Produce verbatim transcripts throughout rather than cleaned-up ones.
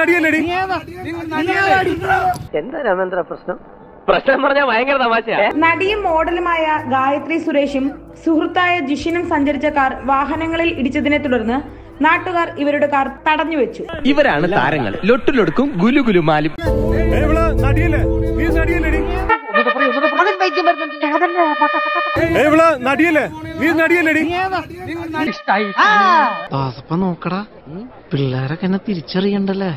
എന്താ രാമേന്ദ്ര പ്രശ്നം? പ്രശ്നം പറഞ്ഞാൽ ഭയങ്കര തമാശയാ. നടിയും മോഡലുമായ ഗായത്രി സുരേഷും സുഹൃത്തായ ജിഷിനും സഞ്ചരിച്ച കാർ വാഹനങ്ങളിൽ ഇടിച്ചതിനെ തുടർന്ന് നാട്ടുകാർ ഇവരുടെ കാർ തടഞ്ഞു വെച്ചു. ഇവരാണ് താരങ്ങൾ. ലൊട്ടിലൊടുക്കും ഗുലുഗുലുമാലും. നോക്കടാ, പിള്ളേരൊക്കെ എന്നെ തിരിച്ചറിയണ്ടല്ലേ.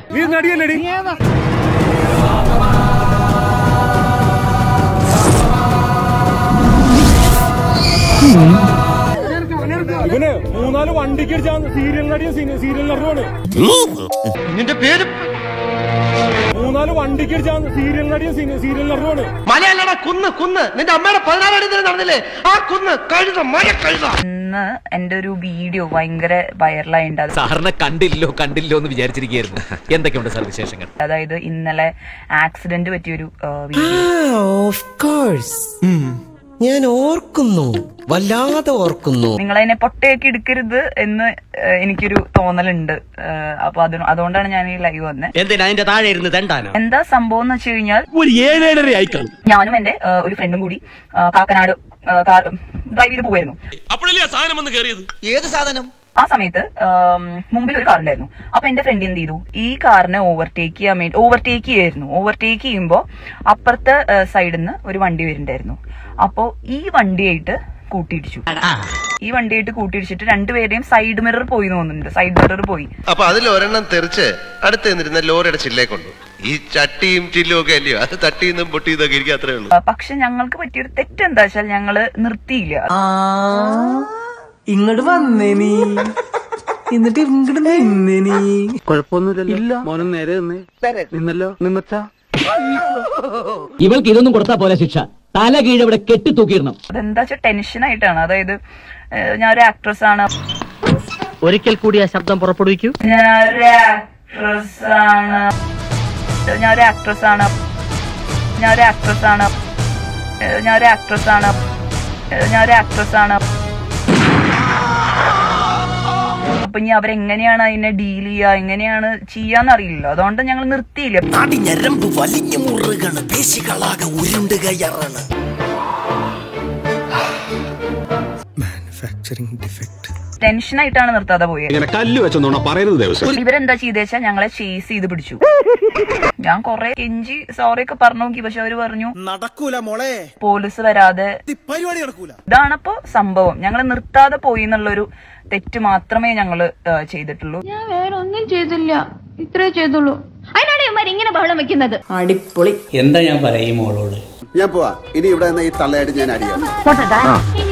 ഇവന് മൂന്നാല് വണ്ടിക്ക് അടിച്ചാണ് സീരിയൽ നടിയും സീരിയൽ നടനുമാണ്. നിന്റെ പേര് മൂന്നാല് വണ്ടിക്ക് അടിച്ചാണ് സീരിയൽ നടിയും സീരിയൽ നടനുമാണ്. മലയല്ലടാ കുന്ന് കുന്ന്. നിന്റെ അമ്മയുടെ പതിനാലാം തീയതി നടന്നില്ലേ ആ കുന്ന്? കഴുത മഴ കഴുത. ഇന്ന് എന്റെ ഒരു വീഡിയോ ഭയങ്കര വൈറലായിട്ടുണ്ട്. സാറിനെ കണ്ടില്ലോ കണ്ടില്ലോ എന്ന് വിചാരിച്ചിരിക്കുകയായിരുന്നു. എന്തൊക്കെയുണ്ട് സാർ വിശേഷങ്ങൾ? അതായത് ഇന്നലെ ആക്സിഡന്റ് പറ്റിയൊരു വീഡിയോ. ഞാൻ ഓർക്കുന്നു, വല്ലാതെ ഓർക്കുന്നു. നിങ്ങളതിനെ പൊട്ടയൊക്കെ എടുക്കരുത് എന്ന് എനിക്കൊരു തോന്നലുണ്ട്. അപ്പൊ അത് അതുകൊണ്ടാണ് ഞാൻ ഈ ലൈവ് വന്നത്. എന്തിനാ അതിന്റെ താഴെ ഇരുന്ന് തെണ്ടാനോ? എന്താ സംഭവം എന്ന് വെച്ച് കഴിഞ്ഞാൽ, ഒരു ഏഴേഴര ആയിക്കാണ് ഞാനും എന്റെ ഒരു ഫ്രണ്ടും കൂടി കാക്കനാട് കാർ ഡ്രൈവ് ചെയ്ത് പോവായിരുന്നു. അപ്പോഴല്ലേ സാധനം വന്ന് കയറിയത്? ഏത് സാധനം? ആ സമയത്ത് മുമ്പിൽ ഒരു കാർ ഉണ്ടായിരുന്നു. അപ്പൊ എന്റെ ഫ്രണ്ട് എന്ത് ചെയ്തു, ഈ കാറിനെ ഓവർടേക്ക് ചെയ്യാൻ വേണ്ടി ഓവർടേക്ക് ചെയ്യായിരുന്നു. ഓവർടേക്ക് ചെയ്യുമ്പോ അപ്പുറത്തെ സൈഡിൽ നിന്ന് ഒരു വണ്ടി വരുന്നുണ്ടായിരുന്നു. അപ്പോ ഈ വണ്ടിയായിട്ട് കൂട്ടിയിടിച്ചു. ഈ വണ്ടിയായിട്ട് കൂട്ടിയിടിച്ചിട്ട് രണ്ടുപേരെയും സൈഡ് മിറർ പോയി തോന്നുന്നുണ്ട്. സൈഡ് മിറർ പോയി. അപ്പൊ അതിൽ ഒരെണ്ണം തെറിച്ച് അടുത്ത് നിന്നിരുന്ന ലോറിയുടെ ചില്ലേ കൊണ്ടു. ഈ ചട്ടിയും ചില്ലും ഒക്കെ അല്ലയോ, അത് തട്ടിന്നും പൊട്ടിയതൊക്കെ എനിക്ക് അത്രേ ഉള്ളൂ. പക്ഷെ ഞങ്ങൾക്ക് പറ്റിയൊരു തെറ്റെന്താ വെച്ചാൽ ഞങ്ങള് നിർത്തിയില്ല. ഇങ്ങോട്ട് വന്നേ നീ, എന്നിട്ട് ഇങ്ങോട്ട് നിന്നേ നീ. കുഴപ്പമൊന്നുമില്ലല്ലോ. മോനും നേരെ നിന്നല്ലോ. നിന്നച്ചാ ഇവൾക്ക് ഇതൊന്നും കൊടുത്താ പോലെ ശിക്ഷ. തല കീഴ് ഇവിടെ കെട്ടി തൂക്കിയിടണം. അതെന്താ വെച്ചാൽ ടെൻഷൻ ആയിട്ടാണ്. അതായത് ഞാനൊരു ആക്ട്രസ് ആണ്. ഒരിക്കൽ കൂടി ആ ശബ്ദം പുറപ്പെടുവിക്കൂ. ഞാനൊരു ആക്ട്രസ് ആണ്. ഞാനൊരു ആക്ട്രസ് ആണ്. ഞാനൊരു ആക്ട്രസ് ആണ്. ഞാനൊരു ആക്ട്രസ് ആണ്. ഞാനൊരു ആക്ട്രസ് ആണ്. അപ്പൊ ഇനി അവരെങ്ങനെയാണ് അതിനെ ഡീൽ ചെയ്യുക, എങ്ങനെയാണ് ചെയ്യാന്ന് അറിയില്ല. അതുകൊണ്ട് ഞങ്ങൾ നിർത്തിയില്ല. ടെൻഷനായിട്ടാണ് നിർത്താതെ പോയത്. ഇവരെന്താ ചെയ്തേച്ചാ ഞങ്ങളെ ചേസ് ചെയ്ത് പിടിച്ചു. ഞാൻ കൊറേ കെഞ്ചി സോറി ഒക്കെ പറഞ്ഞു നോക്കി. പക്ഷെ അവര് പറഞ്ഞു നടക്കൂല മോളെ, പോലീസ് വരാതെ പരിപാടി നടക്കൂല. ഇതാണപ്പോ സംഭവം. ഞങ്ങള് നിർത്താതെ പോയി എന്നുള്ളൊരു തെറ്റ് മാത്രമേ ഞങ്ങള് ചെയ്തിട്ടുള്ളൂ. ഞാൻ വേറെ ഒന്നും ചെയ്തില്ല, ഇത്രേ ചെയ്തുള്ളൂ. അതിനാണ് ഇവന്മാർ ഇങ്ങനെ ബഹളം വെക്കുന്നത്. അടിപൊളി. എന്താ ഞാൻ പറയും മോളോട്? ഞാൻ പോവാ. ഇനി ഇവിടെ ഈ തള്ളയായിട്ട് ഞാൻ അടിയാം.